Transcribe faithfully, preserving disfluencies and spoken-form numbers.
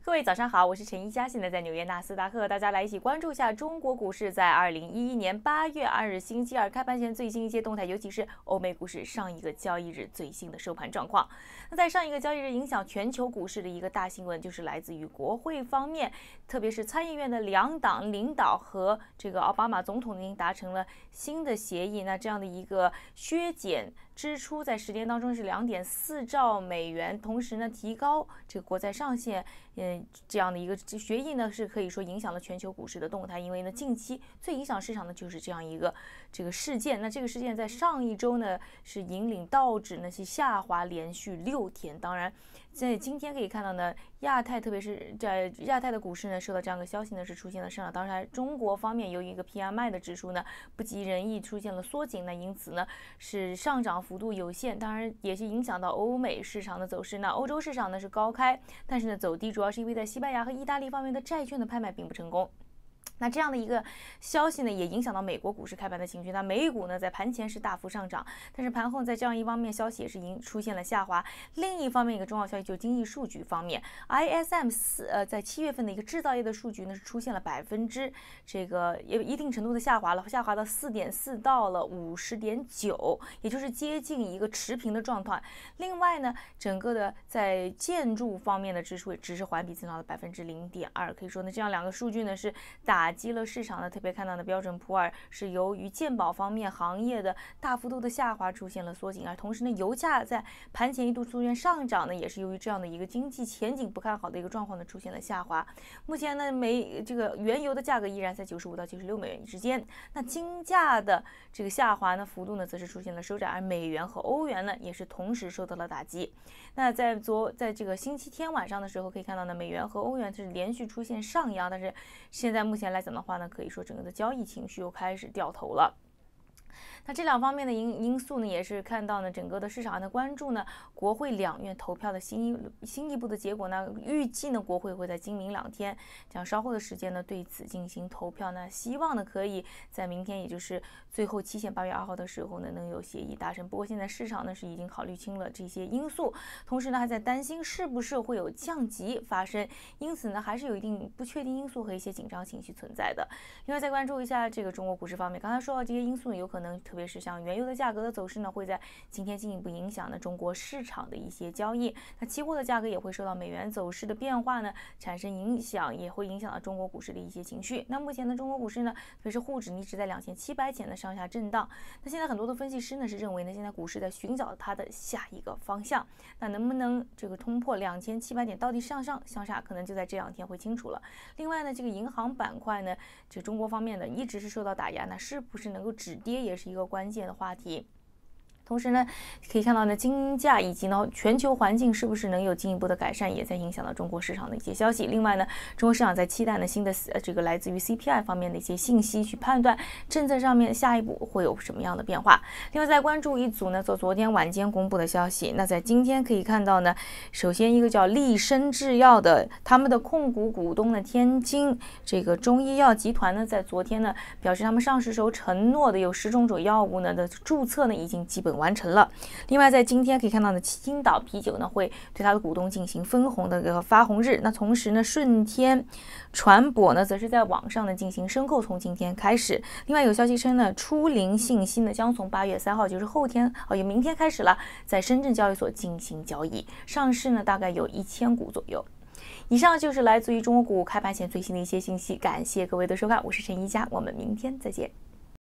各位早上好，我是陈一佳，现在在纽约纳斯达克，大家来一起关注一下中国股市在二零一一年八月二日星期二开盘前最新一些动态，尤其是欧美股市上一个交易日最新的收盘状况。那在上一个交易日影响全球股市的一个大新闻，就是来自于国会方面，特别是参议院的两党领导和这个奥巴马总统已经达成了新的协议，那这样的一个削减支出在十年当中是两点四兆美元，同时呢提高这个国债上限，嗯，这样的一个决议呢是可以说影响了全球股市的动态，因为呢近期最影响市场的就是这样一个这个事件。那这个事件在上一周呢是引领道指呢是下滑连续六天，当然在今天可以看到呢，亚太特别是在亚太的股市呢受到这样的消息呢是出现了上涨。当然中国方面由于一个 P M I 的指数呢不及人意出现了缩紧，那因此呢是上涨幅度有限，当然也是影响到欧美市场的走势。那欧洲市场呢是高开，但是呢走低主要是因为在西班牙和意大利方面的债券的拍卖并不成功。那这样的一个消息呢，也影响到美国股市开盘的情绪。那美股呢，在盘前是大幅上涨，但是盘后在这样一方面消息也是已出现了下滑。另一方面，一个重要消息就是经济数据方面 ，I S M 四呃在七月份的一个制造业的数据呢是出现了百分之这个有一定程度的下滑了，下滑到四点四到了五十点九，也就是接近一个持平的状态。另外呢，整个的在建筑方面的支出也只是环比增长了百分之零点二，可以说呢，这样两个数据呢是打。打击了市场的，特别看到的标准普尔是由于健保方面行业的大幅度的下滑出现了缩紧，而同时呢，油价在盘前一度出现上涨呢，也是由于这样的一个经济前景不看好的一个状况呢出现了下滑。目前呢，美这个原油的价格依然在九十五到九十六美元之间，那金价的这个下滑呢幅度呢则是出现了收窄，而美元和欧元呢也是同时受到了打击。那在昨在这个星期天晚上的时候可以看到呢，美元和欧元是连续出现上扬，但是现在目前来来讲的话呢，可以说整个的交易情绪又开始掉头了。那这两方面的因因素呢，也是看到呢，整个的市场的关注呢，国会两院投票的新一新一步的结果呢，预计呢，国会会在今明两天这样稍后的时间呢，对此进行投票呢，希望呢，可以在明天，也就是最后期限八月二号的时候呢，能有协议达成。不过现在市场呢是已经考虑清了这些因素，同时呢，还在担心是不是会有降级发生，因此呢，还是有一定不确定因素和一些紧张情绪存在的。另外再关注一下这个中国股市方面，刚才说到这些因素有可能特别是像原油的价格的走势呢，会在今天进一步影响呢中国市场的一些交易。那期货的价格也会受到美元走势的变化呢产生影响，也会影响到中国股市的一些情绪。那目前呢，中国股市呢，特别是沪指一直在两千七百点的上下震荡。那现在很多的分析师呢是认为呢，现在股市在寻找它的下一个方向。那能不能这个突破两千七百点，到底向上向下，可能就在这两天会清楚了。另外呢，这个银行板块呢，这中国方面呢一直是受到打压，那是不是能够止跌也是一个关键的话题。同时呢，可以看到呢，金价以及呢全球环境是不是能有进一步的改善，也在影响到中国市场的一些消息。另外呢，中国市场在期待呢新的呃这个来自于 C P I 方面的一些信息，去判断政策上面下一步会有什么样的变化。另外再关注一组呢，做昨天晚间公布的消息。那在今天可以看到呢，首先一个叫利生制药的，他们的控股股东呢天津这个中医药集团呢，在昨天呢表示他们上市时候承诺的有十种种药物呢的注册呢已经基本完成了。另外在今天可以看到呢，青岛啤酒呢会对它的股东进行分红的一个发红日。那同时呢，顺天传播呢则是在网上呢进行申购，从今天开始。另外有消息称呢，初灵信息呢将从八月三号，就是后天哦，有明天开始了，在深圳交易所进行交易，上市呢大概有一千股左右。以上就是来自于中国股开盘前最新的一些信息，感谢各位的收看，我是陈一佳，我们明天再见。